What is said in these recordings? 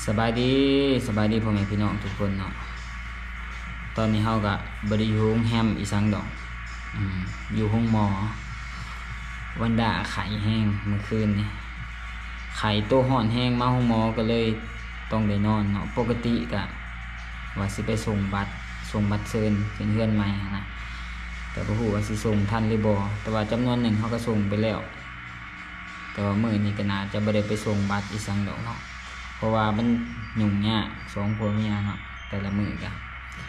สบายดีพ่อแม่พี่น้องทุกคนเนาะตอนนี้เฮาก็บ่ได้อยู่โรงแรมอีสังดอกอยู่ห้องหมอวันดาไข้แห้งเมื่อคืนนี่ไข้โตร้อนแห้งมาห้องหมอก็เลยต้องได้นอนเนาะปกติก็ว่าสิไปส่งบัตรเชิญเฮือนใหม่นะแต่บ่ฮู้ว่าสิส่งทันหรือบ่แต่ว่าจำนวนหนึ่งเฮาก็ส่งไปแล้วแต่ว่ามื้อนี้ก็น่าจะบ่ได้ไปส่งบัตรอีสังดอกเนาะเพราะว่ามันยุ่งยากสองผัวเมียเนาะแต่ละมื้อก็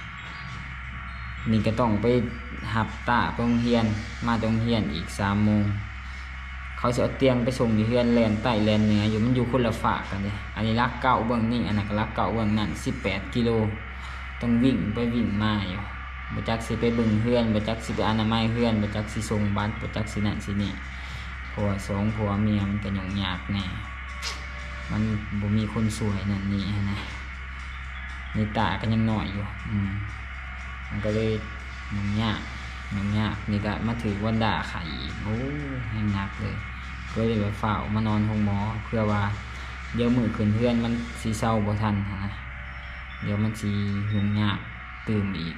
นี่ก็ต้องไปหับตาไปโรงเรียนมาโรงเรียนอีก3 โมงเขาสิเอาเตียงไปส่งอยู่เฮือนแลนใต้แลนเหนืออยู่มันอยู่คนละฝากกันเด้อันนี้รักเก่าเบื้องนี้อันนั้นก็รักเก่าเบื้องนั้น18 กิโลต้องวิ่งไปวิ่งมาอยู่บ่จักสิไปเบิ่งเฮือนบ่จักสิไปอนามัยเฮือนบ่จักสิส่งบัตรบ่จักสินั่นสินี่เพราะว่าสองผัวเมียมันก็ยุ่งยากแน่มันบ่มีคนสวยนั่นนี่นะนี่ตาก็ยังน้อยอยู่มันก็เลยยุ่งยากนี่ก็มาถือวันด่าไข่อีกโอ้แห้งหนักเลยก็เลยไปเฝ้ามานอนห้องหมอเพื่อว่าเดี๋ยวมื้อขึ้นเฮือนมันสิเศร้าบ่ทันนะเดี๋ยวมันสิยุ่งยากตื่มอีก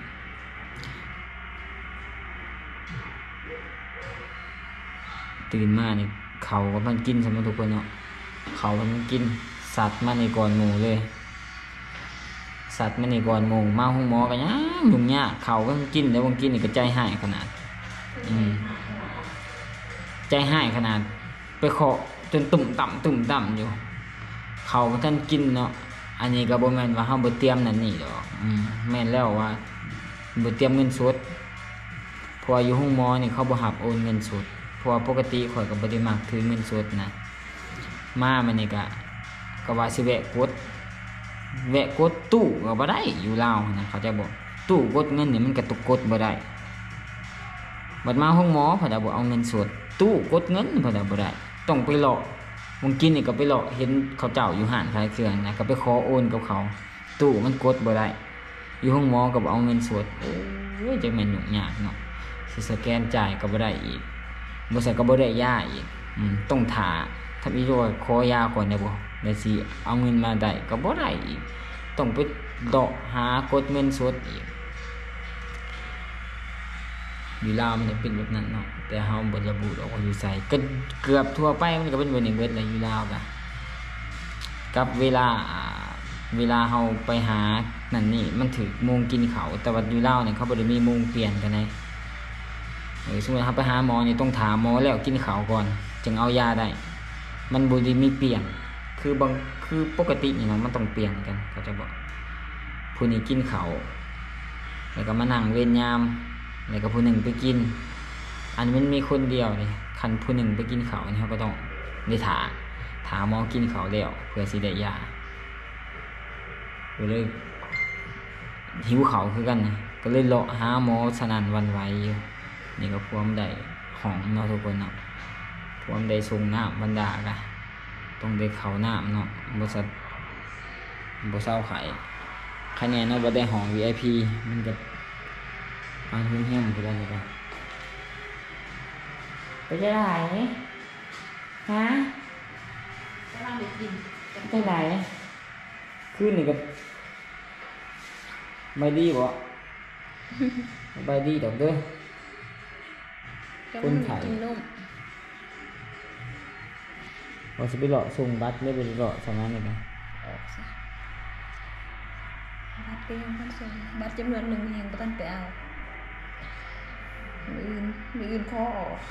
ตื่นมานี่เขาก็มันกินสมมุติทุกคนเนาะเขามันกินสัตว์มาในก่อนหมู่เลยสัตว์มาในก่อนหมู่มาห้องหมอก็ยังยุ่งยากเขาก็กินแล้วบางกินนี่ก็ใจหายขนาดใจหายขนาดไปเคาะจนตุ่มต่ำอยู่เขาก็ท่านกินเนาะอันนี้ก็บ่แม่นว่าเฮาบ่เตรียมนั่นนี่ดอกแม่นแล้วว่าบ่เตรียมเงินสดเพราะอยู่ห้องหมอนี่เขาบ่รับโอนเงินสดเพราะว่าปกติข่อยก็บ่ได้มักถือเงินสดนะมามันนี่ก็ว่าสิแวะกดตู้ก็บ่ได้อยู่ลาวนะเขาจะบอกตู้กดเงินนี่มันก็ตกกดบ่ได้บัดมาห้องหมอเพิ่นบ่เอาเงินสดตู้กดเงินเพิ่นบ่ได้ต้องไปหลอกบางกินนี่ก็ไปหลอกเห็นเขาเจ้าอยู่ห้างขายเครื่องนะก็ไปขอโอนกับเขาตู้มันกดบ่ได้อยู่ห้องหมอก็บ่เอาเงินสดโอ้ยจังแม่นยุ่งยากเนาะสิสแกนจ่ายก็บ่ได้อีกบ่ใส่ก็บ่ได้ยาอีกต้องท่าถ้ามีโรคขอยาก่อนได้บ่ได้สิเอาเงินมาได้ก็บ่ได้อีกต้องไปดอกหากดเงินสดอีกอยู่ลาวมันจะเป็นแบบนั้นเนาะแต่เฮาบ่ระบุดอกว่าอยู่ไสก็เกือบทั่วไปมันก็เป็นแบบนี้เบิดเลยอยู่ลาวก็กับเวลาเฮาไปหานั่นนี่มันถึงโมงกินข้าวแต่ว่าอยู่ลาวเนี่ยเขาบ่ได้มีโมงเปลี่ยนกันได้สมมุติเฮาไปหาหมอนี่ต้องถามหมอแล้วกินข้าวก่อนจึงเอายาได้มันบ่ได้มีเปลี่ยนคือปกตินี่นะมันต้องเปลี่ยนกันเขาจะบอกผู้นี้กินข้าวแล้วก็มานั่งเวรยามแล้วก็ผู้หนึ่งไปกินอันมันมีคนเดียวนี่คันผู้หนึ่งไปกินข้าวนี่เขาก็ต้องได้ถามหมอกินข้าวแล้วเพื่อสิได้ยาก็เลยหิวข้าวคือกันนะก็เลยเลาะหาหมอสนั่นหวั่นไหวอยู่นี่ก็พวมได้ของเนาะทุกคนเนาะพวมได้ส่งน้ำบรรดากะต้องได้เข้าน้ำเนาะบ่เศร้าไข่คะแนนเนาะบ่ได้ห้อง VIP มันก็ปานเฮี้ยมคือได้นี่ก็ไปจะได้ฮะกำลังเด็กกินไปไหนคืนนี่ก็ไม่ดีบ่ไปดีดอกเด้อคนไทยว่าสิไปหลอกส่งบัตรได้ไปหลอกสำนักนี่นะออกซะบัตรเต็มพันส่งบัตรจำนวนหนึ่งยังบ่ทันไปเอามีอื่นขอออก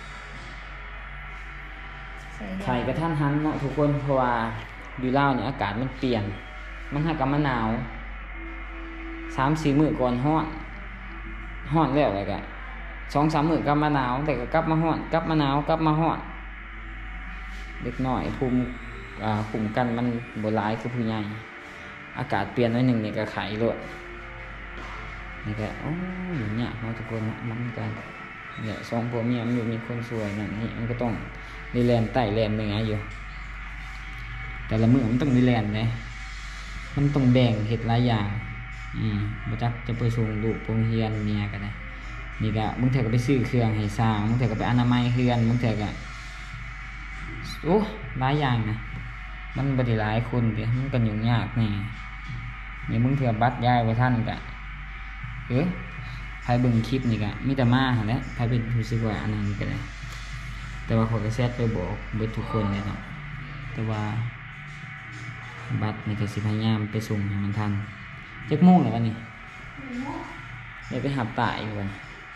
ไข่กระทันหันเนาะทุกคนเพราะว่าอยู่ลาวเนี่ยอากาศมันเปลี่ยนมันหากับมะนาว 3-4 มื้อก่อนร้อนแล้วอะไรกัน2-3 มื้อกลับมาหนาวแต่ก็กลับมาร้อนกลับมาหนาวกลับมาร้อนเด็กน้อยภูมิกันมันบ่หลายคือผู้ใหญ่อากาศเปลี่ยนหน่อยนึงนี่ก็ไข้โลดนี่ก็โอ้ยเนี่ยเนาะทุกคนมันก็เนี่ยสองผัวเมียมันอยู่มีคนสวยนั่นนี่มันก็ต้องได้แลนใต้แลนเหนืออยู่แต่ละมื้อมันต้องได้แลนเลยมันต้องแบ่งเฮ็ดหลายอย่างบ่จักจะไปส่งลูกโรงเรียนเมียก็ได้นี่ก็บางเทื่อก็ไปซื้อเครื่องให้สร้างบางเทื่อก็ไปอนามัยเฮือนบางเทื่อก็โอ้หลายอย่างนะมันบ่ได้หลายคนเด้มันก็ยุ่งยากแน่นี่มึงเถื่อบัตรย้ายบ่ทันก็ใครเบิ่งคลิปนี่ก็มีแต่มาหั่นแหละใครเป็นรู้สึกว่าอันนั้นก็ได้แต่ว่าเขาก็แชทไปบอกเบิดทุกคนเลยเนาะแต่ว่าบัตรนี่ก็สิพยายามไปส่งให้มันทันจักโมงแล้ววันนี้เดี๋ยวไปหับตาอีกวัน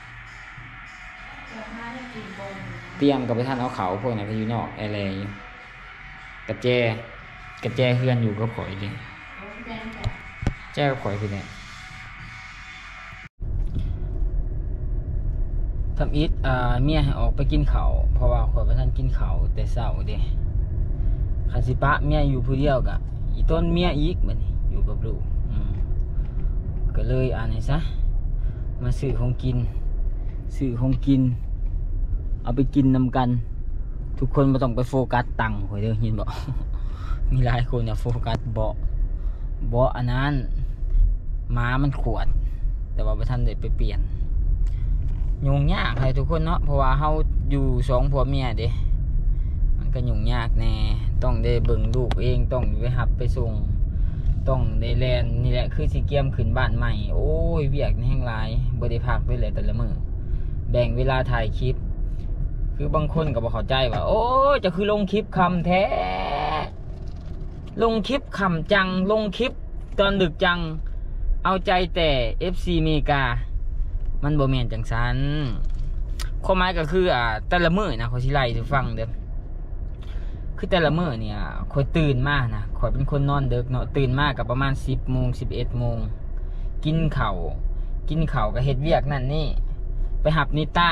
เตรียมกับไปท่านเอาเขาพวกนั้นก็อยู่นอกอะไรอยู่กระแจเฮือนอยู่ก็ข่อยเลยแจ้ก็ข่อยไปเนี่ยทำอิฐเมียให้ออกไปกินเขาเพราะว่าข่อยไปท่านกินเขาแต่เช้าเด้คันสิปะเมียอยู่ผู้เดียวกะอีต้นเมียอีกมันอยู่กับลูกก็เลยให้ซะมาซื้อของกินเอาไปกินนำกันทุกคนไม่ต้องไปโฟกัสตังค์ข่อยเด้อเห็นบ่ มีหลายคนเนี่ยโฟกัสเบาะอันนั้นม้ามันขวดแต่ว่าบ่ทันได้ไปเปลี่ยนยุ่งยากให้ทุกคนเนาะเพราะว่าเฮาอยู่2ผัวเมียเด้มันก็ยุ่งยากแน่ต้องได้เบิ่งลูกเองต้องไปรับไปส่งต้องได้แลนนี่แหละคือสิเกียมขึ้นบ้านใหม่โอ้ยเวียกนี่แห่งหลายบ่ได้พักเลยแต่ละมื้อแบ่งเวลาถ่ายคลิปคือบางคนก็บ่เข้าใจว่าโอ้ยจะคือลงคลิปคำแท้ลงคลิปคำจังลงคลิปตอนดึกจังเอาใจแต่ FC เมกามันบ่แม่นจังซั้นความหมายก็คือแต่ละมื้อนะขอสิไล่ให้ฟังเด้อคือแต่ละมื้อเนี่ยข่อยตื่นมานะข่อยเป็นคนนอนดึกเนาะตื่นมาก็ประมาณ10 โมง 11 โมงกินข้าวก็เฮ็ดเวียกนั่นนี่ไปหับนิต้า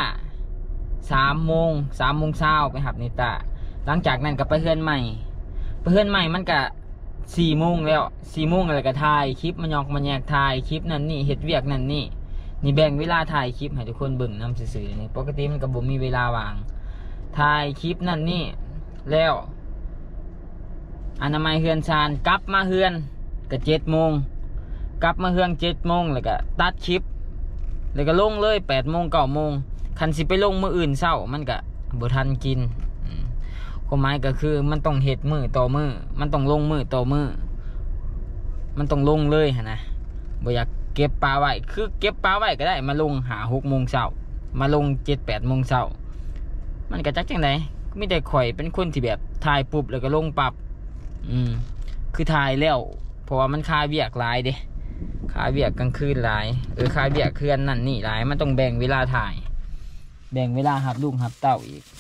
3 โมงเช้าไปหับนิต้าหลังจากนั้นก็ไปเฮือนใหม่มันก็4 โมงแล้ว4 โมงอะไรก็ถ่ายคลิปมันยอกมันแยกถ่ายคลิปนั่นนี่เฮ็ดเวียกนั่นนี่แบ่งเวลาถ่ายคลิปให้ทุกคนเบิ่งนำซื่อๆนี่ปกติมันก็บ่มีเวลาว่างถ่ายคลิปนั่นนี่แล้วอนามัยเฮือนชานกลับมาเฮือนก็7 โมงกลับมาเฮือน7 โมงแล้วก็ตัดคลิปแล้วก็ลงเลย8 โมง 9 โมงคันสิไปลงมื้ออื่นเช้ามันก็บ่ทันกินความหมายก็คือมันต้องเฮ็ดมื้อต่อมื้อมันต้องลงมื้อต่อมื้อมันต้องลงเลยหั่นนะบ่อยากเก็บปลาไว้คือเก็บปลาไว้ก็ได้มาลง6 โมงเช้ามาลง7 8 โมงเช้ามันก็จักจังได๋มีแต่ข่อยเป็นคนที่แบบถ่ายปุ๊บแล้วก็ลงปั๊บคือถ่ายแล้วเพราะว่ามันค่าเวียกหลายเด้ค่าเวียกกลางคืนหลายค่าเวียกคืนนั่นนี่หลายมันต้องแบ่งเวลาถ่ายแบ่งเวลาหับลูกหับเต้าอีก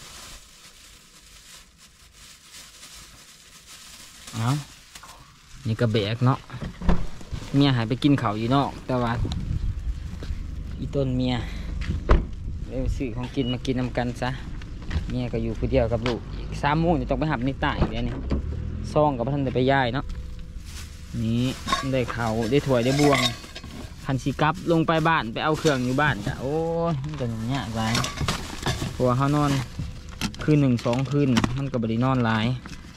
นี่ก็แบกเนาะเมียหายไปกินข้าวอยู่นอกแต่ว่าอีต้นเมียเร็วซื้อของกินมากินนำกันซะเมียก็อยู่คนเดียวกับลูกอีก3 โมงจะต้องไปหับนิต้าอีกแล้วนี่ซ่องกับท่านได้ไปย่ายเนาะนี่ได้ข้าวได้ถ้วยได้บวงคันสิกลับลงไปบ้านไปเอาเครื่องอยู่บ้านจ้ะโอ้ยมันก็อย่างเงี้ยหลายเพราะว่าเขานอนคืน 1 2 คืนมันก็บ่ได้นอนหลาย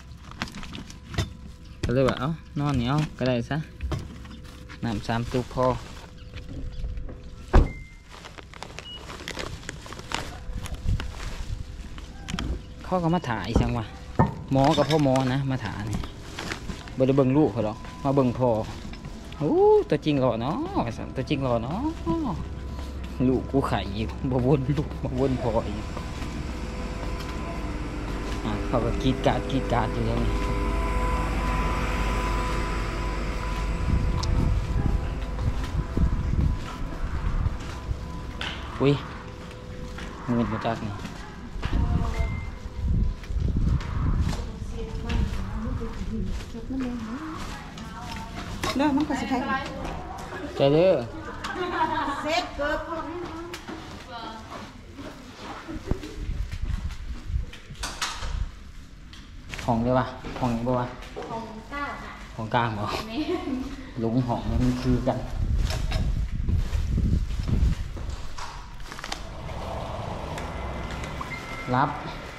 ก็เลยว่าเอ้านอนนี่เอาก็ได้ซะน้ำ3 ตุกพอเขาก็มาถ่ายจังวะหมอกับพ่อหมอนะมาถ่ายนี่บ่ได้เบิ่งลูกเขาหรอกมาเบิ่งพ่อโอ้ตัวจริงหล่อเนาะตัวจริงหล่อเนาะลูกกูไข่อยู่บ่วนลูกบ่วนพ่ออีกเขาก็กรีดกราดอยู่แล้วนี่อุ้ยเงินมาจากนี่เลิกมันก็สิใครใจเด้อเซ็ตเกิดของได้ปะของนี้ปะวะของกลางบ่ลุงของมันคือกันรับ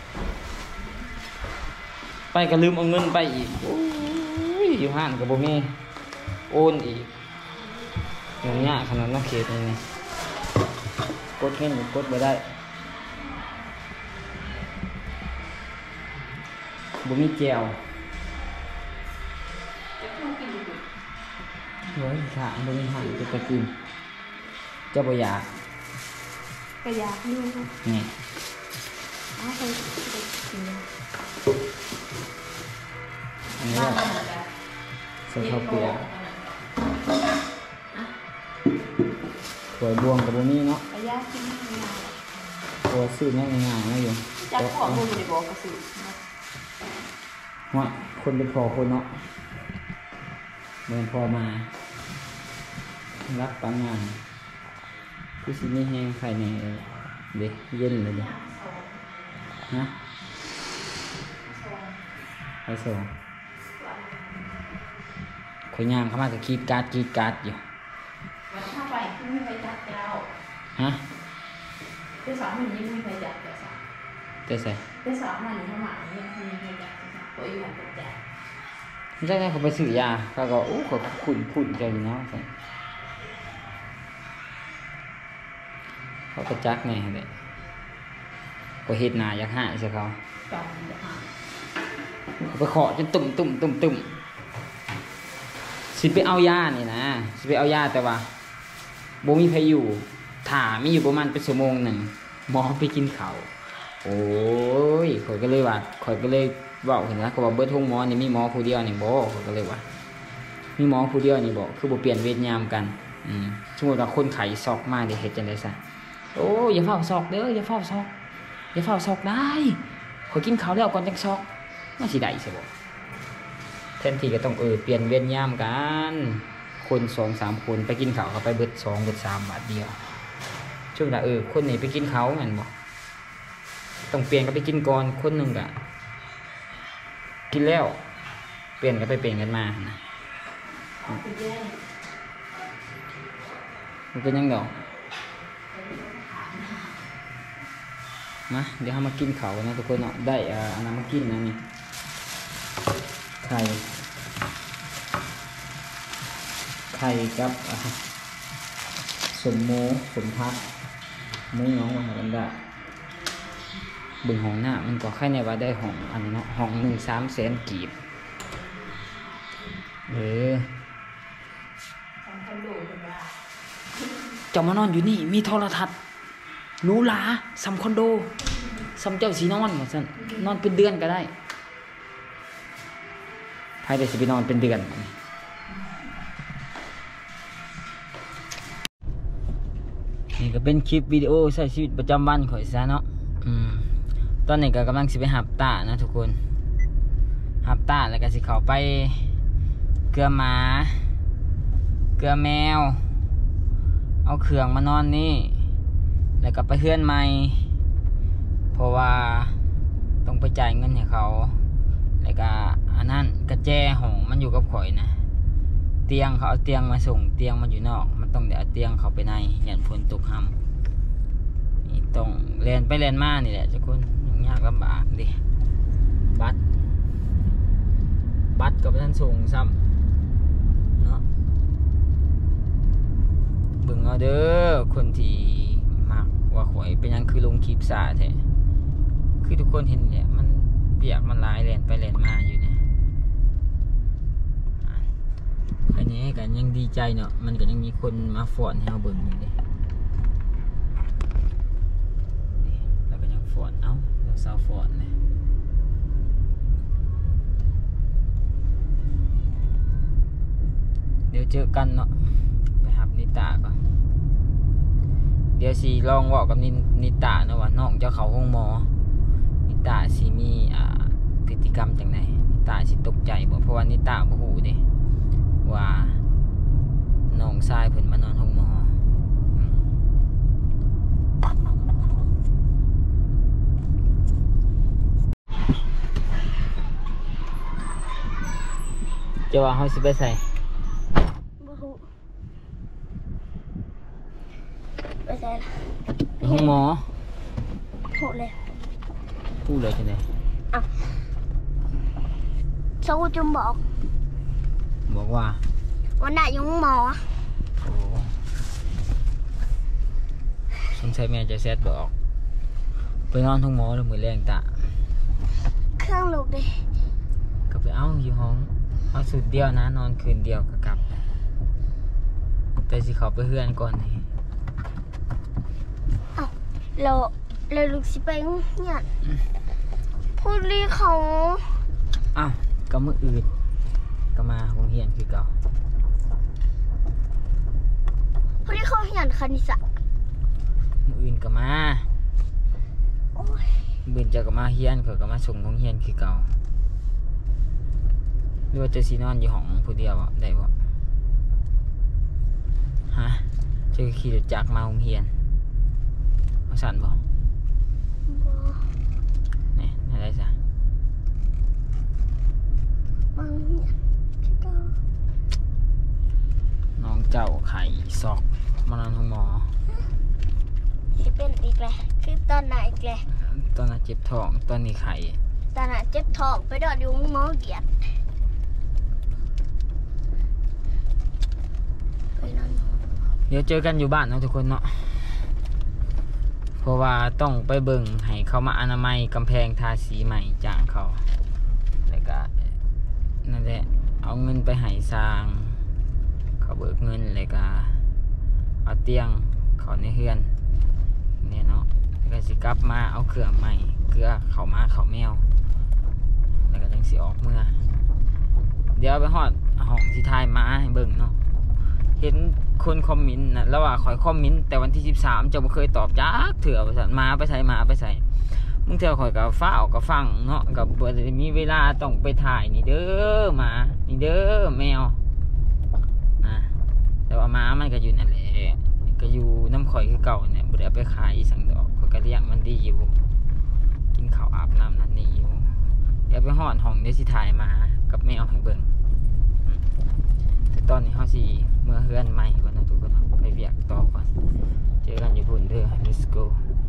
ไปก็ลืมเอาเงินไปอีกอยู่ห้านกับโบมีโอนอีกอย่างเงี้ยขนาดนักเขตนี่กดเงินกดไปได้โบมีแจวเฮ้ยขาบ่มีหันจะไปกินเจ้าบ่อยากกระยาดูค่ะนี่เอาไปกินอันนี้แบบใส่ข้าวเปลือกถั่วบวงกับบ่มีเนาะกระยากินง่ายตัวซื้อง่ายๆนะอยู่จักขอบุญในบอกกระสือว่าคนเป็นพอคนเนาะเดินพอมารับปังงานคือสิมีแห้งไข่ในเด็กเย็นเลยเด็กนะไข่ส่งข่อยย่างเข้ามากับกรีดการ์ดอยู่วันเข้าไปไม่มีใครจับเจ้าฮะเจ้าสาวมันยังไม่มีใครจับเจ้าสาวแต่ใส่เจ้าสาวมันเข้ามาเนี่ยมีใครจับเจ้าสาวตัวอีกหันตกใจไม่ใช่เขาไปซื้อยาเขาก็โอ้เขาขุ่นใจอยู่เนาะเขาก็จักไงเลยก็เฮ็ดหนาอยากหายใช่เขาจอมจะหาเขาไปเคาะจนตุ่มสิไปเอายานี่นะสิไปเอายาแต่ว่าบ่มีใครอยู่ถ่ามีอยู่ประมาณเป็นชั่วโมงหนึ่งหมอไปกินข้าวโอ้ยข่อยก็เลยบอกเห็นแล้วเขาว่าเบิดห้องหมอนี่มีหมอผู้เดียวนี่บ่ข่อยก็เลยว่ามีหมอผู้เดียวนี่บ่คือบ่เปลี่ยนเวรยามกันสมมุติว่าคนไข้ซอกมาได้เฮ็ดจังได๋ซะโอ้ยอย่าเฝ้าซอกเด้ออย่าเฝ้าซอกได้ข่อยกินข้าวแล้วก่อนจังซอกมันสิได้ใช่บ่แทนที่ก็ต้องเปลี่ยนเวรยามกันคน 2-3 คนไปกินข้าวเขาไปเบิด2เบิด3บาทเดียวช่วงน่ะคนนี้ไปกินข้าวแม่นบ่ต้องเปลี่ยนก็ไปกินก่อนคนนึงก็กินแล้วเปลี่ยนกันไปเปลี่ยนกันมานะมันเป็นยังดอกมาเดี๋ยวเรามากินเขานะทุกคนเนาะได้อันนั้นมากินนะนี่ไข่กับสมโมสมพักมุ้งน้องมาหากันได้บึงห้องหน้ามันก็แค่ในว่าได้ห้องอันนี้เนาะห้อง1-3 แสนกีบเจ้ามานอนอยู่นี่มีโทรทัศน์หรูหราสำคอนโดสำเจ้าสีนอนหมดสันนอนเป็นเดือนก็ได้ใครได้สิไปนอนเป็นเดือนนี่ก็เป็นคลิปวิดีโอใช้ชีวิตประจำวันข่อยซะเนาะตอนนี้ก็กำลังสิไปหับตานะทุกคนหับตาแล้วก็สิเข้าไปเกลือหมาเกลือแมวเอาเครื่องมานอนนี่แล้วก็ไปเฮือนใหม่เพราะว่าต้องไปจ่ายเงินให้เขาแล้วก็อันนั้นกระแจห้องมันอยู่กับข่อยนะเตียงเขาเอาเตียงมาส่งเตียงมันอยู่นอกมันต้องเดี๋ยวเอาเตียงเขาไปในยันฝนตกห่ำนี่ต้องเรียนไปเรียนมานี่แหละทุกคนยากลำบากดิบัตรกับท่านส่งซ้ำเนาะเบิ่งเอาเด้อคนที่มักว่าข่อยเป็นยังคือลงคลิปสาแท้คือทุกคนเห็นเนี่ยมันเปียกมันลายแลนไปแลนมาอยู่เนี่ยอันนี้กันยังดีใจเนาะมันก็ยังมีคนมาฟ้อนให้เราเบิ่งอยู่เลยแล้วก็ยังฟ้อนเอ้าเราสาวฟ้อนเลยเดี๋ยวเจอกันเนาะไปหับนิตาก่อนเดี๋ยวสิลองบอกกับนิตาเนาะว่าน้องเจ้าเขาห้องหมอนิตาสิมีพฤติกรรมจังไหนนิตาสิตกใจบ่เพราะว่านิตาบ่ฮู้เด้ว่าน้องชายเพิ่นมานอนห้องหมอจะว่าเฮาสิไปใส่บ่ฮู้ไปใส่ห้องหมอฮู้เลยพูดเลยจังได๋เขาจุ่มบอกว่าวันน่ะอยู่หมอโอ้สงสัยแม่จะแซดบอกไปนอนห้องหมอแล้วมื้อแรงตะเครื่องลูกดิก็ไปเอาอยู่ห้องเอาสุดเดียวนะนอนคืนเดียวก็กลับแต่สิเขาไปเฮือนก่อนนี่เราลูกสิไปเนี่ยพูดลีเขาอ้าวก็มื้ออื่นก็มาโรงเรียนคือเก่าพูดลีเขาเหียนคณิตศาสตร์มื้ออื่นก็มาโอ้ยมื้อเจ้าก็มาเรียนเขาก็มาส่งโรงเรียนคือเก่าหรือว่าจะสินอนอยู่ห้องผู้เดียวอ่ะได้บ่ฮะจะขี่รถจักรมาโรงเรียนเอาสั่นบ่บ่นี่อะไรซะมาเหียนคือเก่าน้องเจ้าไข่ซอกมานอนห้องหมอสิเป็นอีกแล้วคือตอนไหนอีกแล้วตอนนั้นเจ็บท้องตอนนี้ไข่ตอนนั้นเจ็บท้องไปดอดอยู่หมอเดียดไปนอนเดี๋ยวเจอกันอยู่บ้านเนาะทุกคนเนาะเพราะว่าต้องไปเบิ่งให้เขามาอนามัยกำแพงทาสีใหม่จ้างเขาแล้วก็นั่นแหละเอาเงินไปให้สร้างเขาเบิกเงินแล้วก็เอาเตียงเขาในเฮือนเนี่ยเนาะแล้วก็สิกลับมาเอาเครื่องใหม่เกลือเขามาเขาแมวแล้วก็จังสิออกเมื่อเดี๋ยวไปฮอดห้องที่ทายมาให้เบิ่งเนาะเห็นคนคอมเมนต์นะแล้วว่าขอยคอมเมนต์แต่วันที่13จะบ่เคยตอบจักเถื่อว่าซั่นมาไปใส่มึงเถื่อข่อยก็ฟ้าวก็ฟังเนาะก็บ่ได้มีเวลาต้องไปถ่ายนี่เด้อหมานี่เด้อแมวนะแต่ว่าหมามันก็อยู่นั่นแหละก็อยู่น้ำข่อยคือเก่าเนี่ยบ่ได้เอาไปขายอีสังดอกข่อยก็เลี้ยงมันดีอยู่กินข้าวอาบน้ำนั่นนี่อยู่เดี๋ยวไปฮอดห้องเดี๋ยวสิถ่ายหมากับแมวให้เบิ่งแต่ตอนนี้เฮาสิเมื่อเฮือนใหม่ก่อนนะทุกคนไปเวียกต่อก่อนเจอกันอยู่พุ่นเด้อ let's go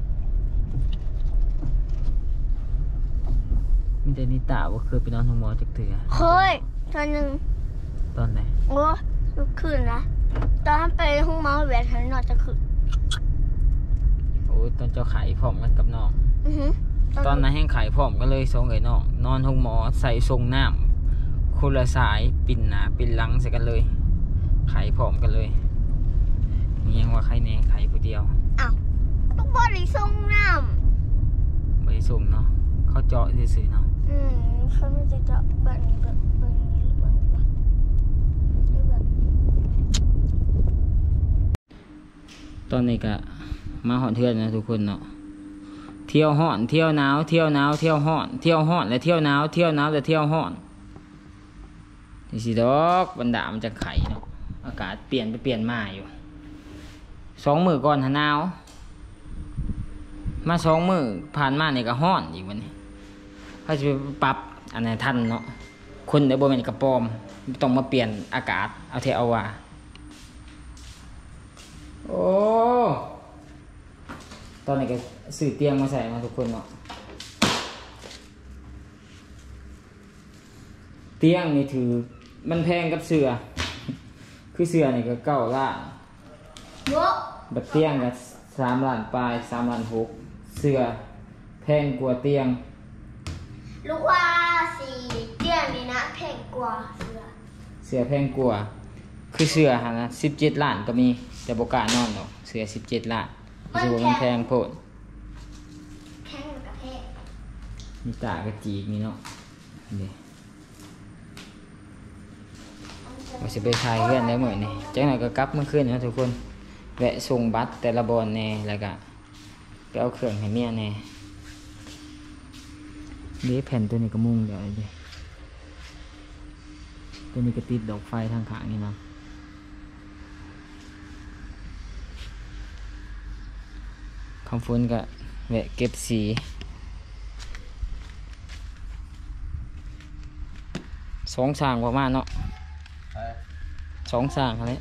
มีแต่นิตาว่าเคยไปนอนห้องหมอจักเทื่อเฮ้ยตอนหนึ่งตอนไหนโอ้ลุกขึ้นนะตอนไปห้องหมอเวียนหันนอนจะขึ้นโอ้ยตอนเจ้าไข่พร้อมกันกับน้องอือหือตอนนั้นแห้งไข่พร้อมกันเลยสองเอ๋ยน้องนอนห้องหมอใส่ทรงน้ำคนละสายปิ่นหนาปิ่นหลังใส่กันเลยไข่พร้อมกันเลยนี่ยังว่าไข่แน่ไข่ผู้เดียวอ้าวลูกบอลหรือทรงน้ไปส่งเนาะเขาเจาะซื่อๆเนาะำเขาไม่จะเจาะเบิ่งนี้หรือเบิ่งหรือเบิ่งตอนนี้ก็มาหอนเทือนนะทุกคนเนาะเที่ยวห่อนเที่ยวหนาวเที่ยวหนาวเที่ยวห่อนเที่ยวห่อนและเที่ยวหนาวเที่ยวหนาวและเที่ยวห่อนนี่สิดอกบรรดามันจะไข่เนาะอากาศเปลี่ยนไปเปลี่ยนมาอยู่2 มื้อก่อนหนาวมา2 มื้อผ่านมาเนี่ยก็ห่อนอีกวันนี้เขาจะไปปรับอันไหนทันเนาะคนเดี๋ยวบ่แม่นกระปอมต้องมาเปลี่ยนอากาศเอาเทเอาว่าโอ้ตอนนี้ก็ซื้อเตียงมาใส่มาทุกคนเนาะเตียงนี่ถือมันแพงกับเสือคือเสือนี่ก็9 ล้านโว้บัดเตียงก็3 ล้านปลาย3 ล้าน 6เสือแพงกว่าเตียงลูกว่าสีเตี้ยนี่นะแพงกว่าเสือเสือแพงกว่าคือเสือหานะ17 ล้านก็มีแต่บ่กล้านอนหรอกเสือ17 ล้านรู้สึกว่ามันแพงโพดแพงกับแพงมีตากระจีกนี่เนาะนี่ว่าสิไปขายเพื่อนได้มื้อนี่จังหน่อยก็กลับเมื่อคืนนะทุกคนแวะส่งบัตรแต่ละบอนแน่แล้วก็ไปเอาเครื่องให้เมียแน่นี่แผ่นตัวนี้ก็มุ่งเดี๋ยวดิตัวนี้ก็ติดดอกไฟทางข้างนี่เนาะคำฟุ้นก็แวะเก็บสี2 สร้างประมาณเนาะ2 สร้างอะไร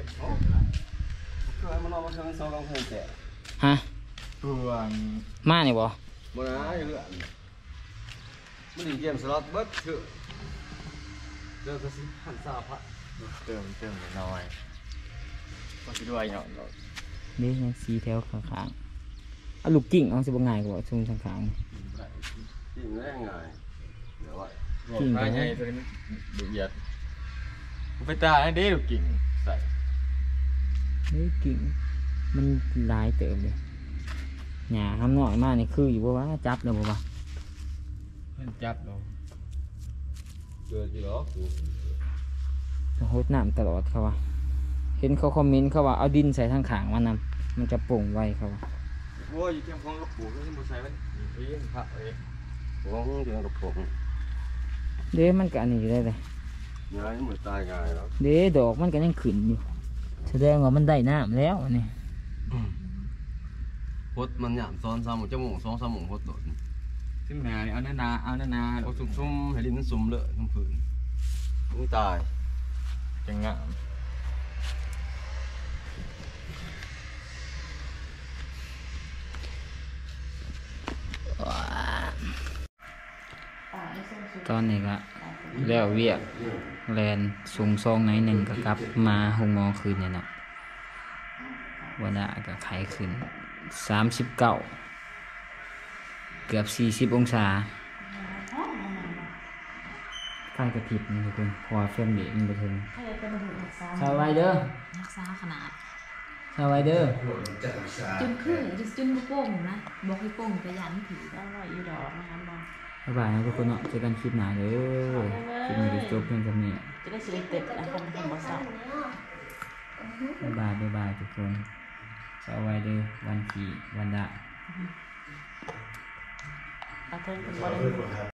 ฮะมาเนี่ยบ่บ่นะอยู่เรื่อยมันดีเกมสล็อตเบิดคือเดี๋ยวก็สิหันซาพะเติมน้อยก็สิด้วยเนาะนี่ยังสีแถวข้างๆเอาลูกกิ่งเอาสิบ่ง่ายกว่าซุ่มข้างๆนี่กินได้ง่ายเดี๋ยวว่ากิ่งภายในตัวนี้ดูเอียดไปตาให้ดีลูกกิ่งใส่เฮ้ยกิ่งมันหลายเติมเลยหญ้าทำหน่อยมากนี่คืออยู่บ่วะจับเลยบ่วะมันจับเราเกิดอยู่หรอต้องรดน้ำตลอดเขาว่าเห็นเขาคอมเมนต์เขาว่าเอาดินใส่ทางขางมันนำมันจะโป่งไวเขาว่าโอ้ยอยู่เทียมของกระปุกนี่มันใส่ไว้เองพระเองของเทียมกระปุกเด้มันก็อันนี้อยู่ได้เลยย้ายมันตายง่ายแล้วเด้ดอกมันก็ยังขึ้นอยู่แสดงว่ามันได้น้ำแล้วอันนี้พดมันหยามซ้อนซ้ำหมดจมูก2-3หมูพดโดดขึ้นมาเอาหน้าเอาหน้าเอาซุ่มๆให้ลิ้นมันซุ่มเลยทั้งผืนมึงตายจังงะตอนนี้ก็แล้วเวียกแลนสูงซองไหนหนึ่งก็กลับมาหงมอคืนเนี่ยเนาะวันละก็ไข้ขึ้น39เกือบ40องศาไฟกระพริบนี่ทุกคนเพราะว่าเฟรมเรทมันบ่ถึงถ้าจะเป็นหุ่นรักษาสบายเด้อรักษาขนาดสบายเด้อจนครึ่งจนบ่โป่งนะบอกให้โป่งกระยันผีได้ว่าอยู่ดอกนะคะบางบ๊ายบายนะทุกคนเนาะเจอกันคลิปหน้าเด้อคลิปนี้ก็จบเพียงเท่านี้จะได้สิริเต็ดนะคนทำบ่ซับบ๊ายบายทุกคนสบายเด้อวันขี่วันดะเอาเทิงเป็นบ่ได้